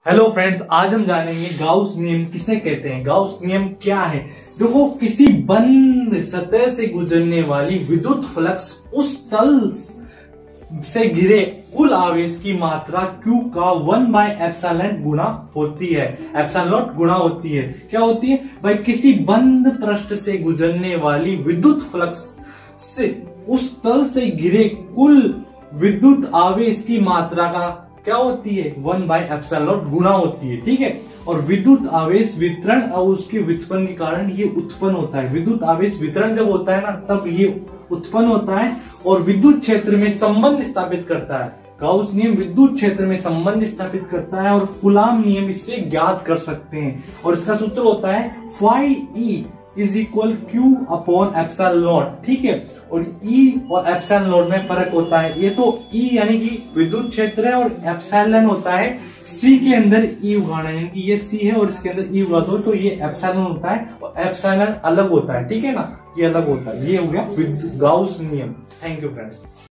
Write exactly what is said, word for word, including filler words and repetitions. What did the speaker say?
Hello friends, आज हम जानेंगे गाउस नियम किसे कहते हैं। गाउस नियम क्या है। देखो, किसी बंद सतह से गुजरने वाली विद्युत फ्लक्स उस तल से घिरे कुल आवेश की मात्रा Q का वन बाय एप्सिलॉन गुना होती है। एप्सिलॉन गुना होती है। क्या होती है भाई? किसी बंद पृष्ठ से गुजरने वाली विद्युत फ्लक्स से उस तल से घिरे कुल विद्युत आवेश की मात्रा का क्या होती है? वन बाय एप्सिलॉन गुना होती है। ठीक है। और विद्युत आवेश वितरण और उसके व्युत्पन्न के कारण ये उत्पन्न होता है। विद्युत आवेश वितरण जब होता है ना, तब ये उत्पन्न होता है और विद्युत क्षेत्र में संबंध स्थापित करता है। गाउस नियम विद्युत क्षेत्र में संबंध स्थापित करता है और कूलाम नियम इससे ज्ञात कर सकते हैं। और इसका सूत्र होता है phi E is equal q upon epsilon naught. ठीक है। और E और एप्सिलॉन नॉट में फर्क होता है। ये तो E यानी कि विद्युत क्षेत्र है और एप्सिलॉन होता है C के अंदर E उगाना, यानी कि ये C है और इसके अंदर E उगा दो तो ये एप्सिलॉन होता है और एप्सिलॉन अलग होता है। ठीक है ना, ये अलग होता है। ये हो गया गाउस नियम। Thank you friends.